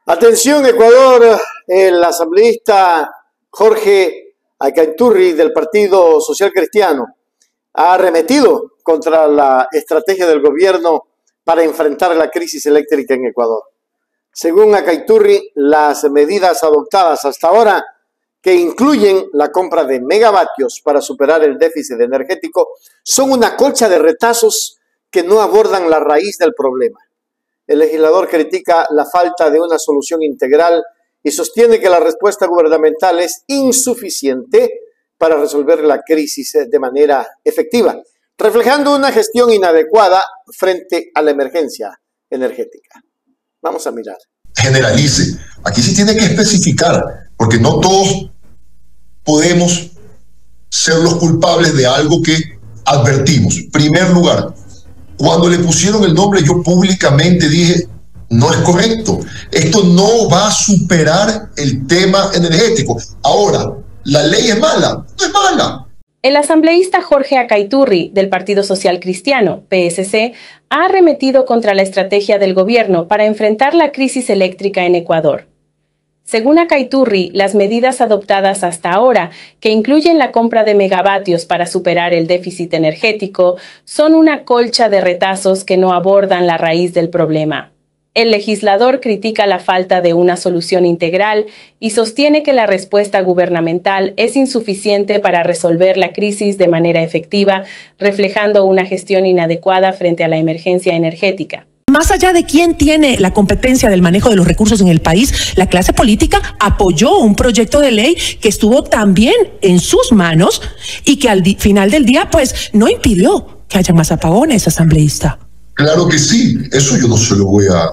Atención Ecuador, el asambleísta Jorge Acaiturri del Partido Social Cristiano ha arremetido contra la estrategia del gobierno para enfrentar la crisis eléctrica en Ecuador. Según Acaiturri, las medidas adoptadas hasta ahora, que incluyen la compra de megavatios para superar el déficit energético, son una colcha de retazos que no abordan la raíz del problema. El legislador critica la falta de una solución integral y sostiene que la respuesta gubernamental es insuficiente para resolver la crisis de manera efectiva, reflejando una gestión inadecuada frente a la emergencia energética. Vamos a mirar. Generalice. Aquí sí tiene que especificar, porque no todos podemos ser los culpables de algo que advertimos. Primer lugar, cuando le pusieron el nombre, yo públicamente dije, no es correcto. Esto no va a superar el tema energético. Ahora, ¿la ley es mala? No es mala. El asambleísta Jorge Acaiturri del Partido Social Cristiano, PSC, ha arremetido contra la estrategia del gobierno para enfrentar la crisis eléctrica en Ecuador. Según Acaiturri, las medidas adoptadas hasta ahora, que incluyen la compra de megavatios para superar el déficit energético, son una colcha de retazos que no abordan la raíz del problema. El legislador critica la falta de una solución integral y sostiene que la respuesta gubernamental es insuficiente para resolver la crisis de manera efectiva, reflejando una gestión inadecuada frente a la emergencia energética. Más allá de quién tiene la competencia del manejo de los recursos en el país, la clase política apoyó un proyecto de ley que estuvo también en sus manos y que al final del día, pues, no impidió que haya más apagones, asambleísta. Claro que sí, eso yo no se lo voy a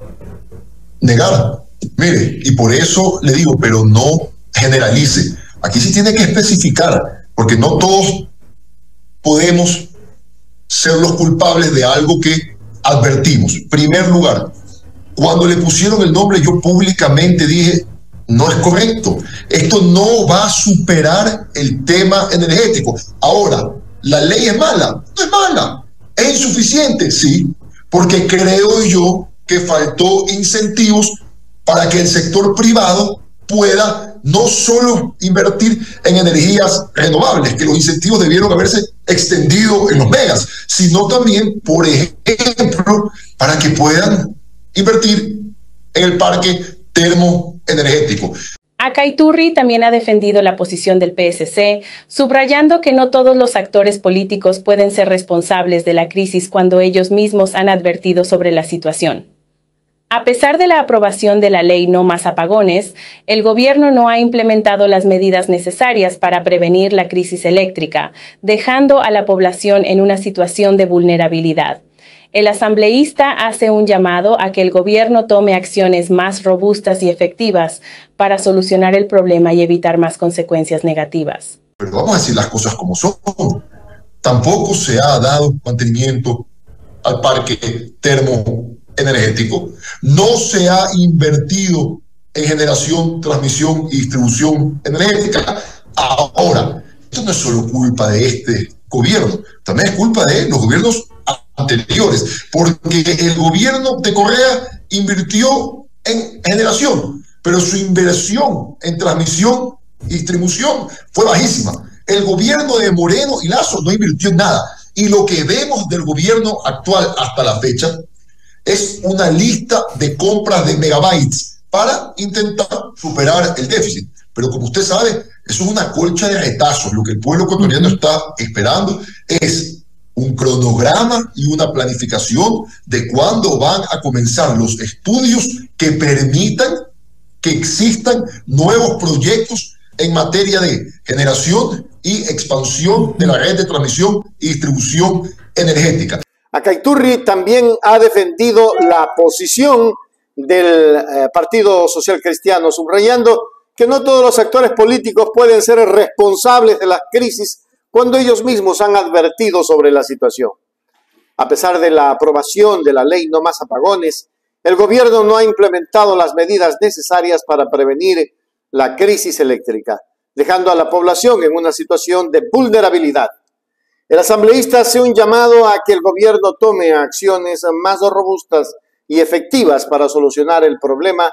negar. Mire, y por eso le digo, pero no generalice. Aquí sí tiene que especificar, porque no todos podemos ser los culpables de algo que advertimos. Primer lugar, cuando le pusieron el nombre, yo públicamente dije, no es correcto. Esto no va a superar el tema energético. Ahora, ¿la ley es mala? No es mala. ¿Es insuficiente? Sí, porque creo yo que faltó incentivos para que el sector privado pueda no solo invertir en energías renovables, que los incentivos debieron haberse extendido en los megas, sino también, por ejemplo, para que puedan invertir en el parque termoenergético. Acaiturri también ha defendido la posición del PSC, subrayando que no todos los actores políticos pueden ser responsables de la crisis cuando ellos mismos han advertido sobre la situación. A pesar de la aprobación de la ley No Más Apagones, el gobierno no ha implementado las medidas necesarias para prevenir la crisis eléctrica, dejando a la población en una situación de vulnerabilidad. El asambleísta hace un llamado a que el gobierno tome acciones más robustas y efectivas para solucionar el problema y evitar más consecuencias negativas. Pero vamos a decir las cosas como son. Tampoco se ha dado mantenimiento al parque termoenergético. No se ha invertido en generación, transmisión y distribución energética. Ahora, esto no es solo culpa de este gobierno, también es culpa de los gobiernos anteriores, porque el gobierno de Correa invirtió en generación, pero su inversión en transmisión y distribución fue bajísima. El gobierno de Moreno y Lasso no invirtió en nada, y lo que vemos del gobierno actual hasta la fecha es una lista de compras de megabytes para intentar superar el déficit. Pero como usted sabe, eso es una colcha de retazos. Lo que el pueblo ecuatoriano está esperando es un cronograma y una planificación de cuándo van a comenzar los estudios que permitan que existan nuevos proyectos en materia de generación y expansión de la red de transmisión y distribución energética. Acaiturri también ha defendido la posición del Partido Social Cristiano, subrayando que no todos los actores políticos pueden ser responsables de las crisis cuando ellos mismos han advertido sobre la situación. A pesar de la aprobación de la ley No Más Apagones, el gobierno no ha implementado las medidas necesarias para prevenir la crisis eléctrica, dejando a la población en una situación de vulnerabilidad. El asambleísta hace un llamado a que el gobierno tome acciones más robustas y efectivas para solucionar el problema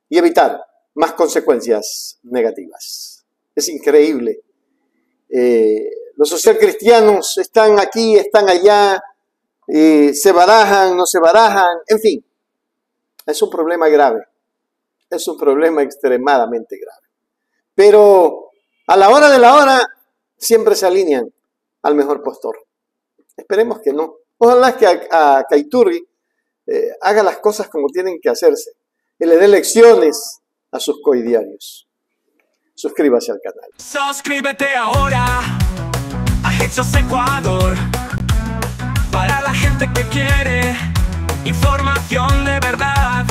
y evitar más consecuencias negativas. Es increíble. Los socialcristianos están aquí, están allá, se barajan, no se barajan, en fin. Es un problema grave. Es un problema extremadamente grave. Pero a la hora de la hora siempre se alinean al mejor postor. Esperemos que no. Ojalá que a Kaiturri haga las cosas como tienen que hacerse y le dé lecciones a sus coidiarios. Suscríbase al canal. Suscríbete ahora a Hechos Ecuador, para la gente que quiere información de verdad.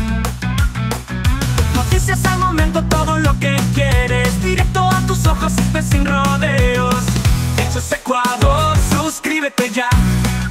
Noticias al momento, todo lo que quieres, directo a tus ojos y sin rodeos. Hechos Ecuador, suscríbete ya.